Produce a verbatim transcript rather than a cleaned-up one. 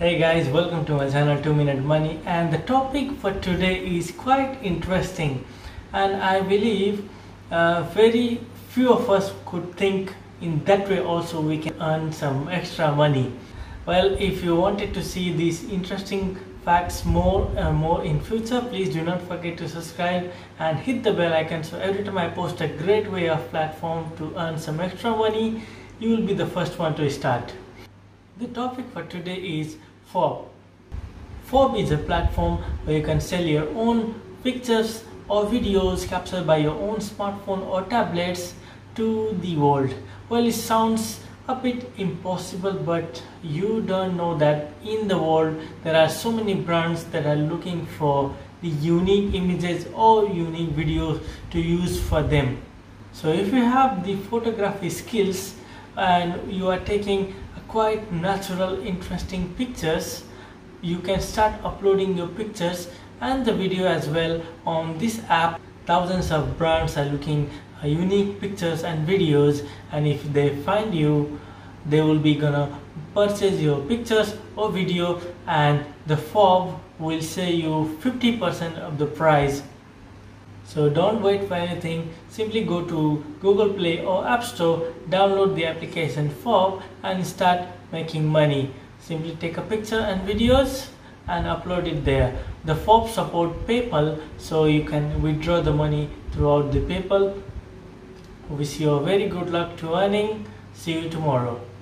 Hey guys, welcome to my channel two minute Money, and the topic for today is quite interesting, and I believe uh, very few of us could think in that way also we can earn some extra money. Well, if you wanted to see these interesting facts more and more in future, please do not forget to subscribe and hit the bell icon, so every time I post a great way of platform to earn some extra money, you will be the first one to start. The topic for today is Fob. Fob is a platform where you can sell your own pictures or videos captured by your own smartphone or tablets to the world. Well, it sounds a bit impossible, but you don't know that in the world there are so many brands that are looking for the unique images or unique videos to use for them. So if you have the photography skills and you are taking quite natural, interesting pictures, you can start uploading your pictures and the video as well on this app. Thousands of brands are looking at unique pictures and videos, and if they find you, they will be gonna purchase your pictures or video, and the Fob will save you fifty percent of the price. So don't wait for anything, simply go to Google Play or App Store, download the application Fob and start making money. Simply take a picture and videos and upload it there. The Fob support PayPal, so you can withdraw the money throughout the PayPal. Wish you a very good luck to earning. See you tomorrow.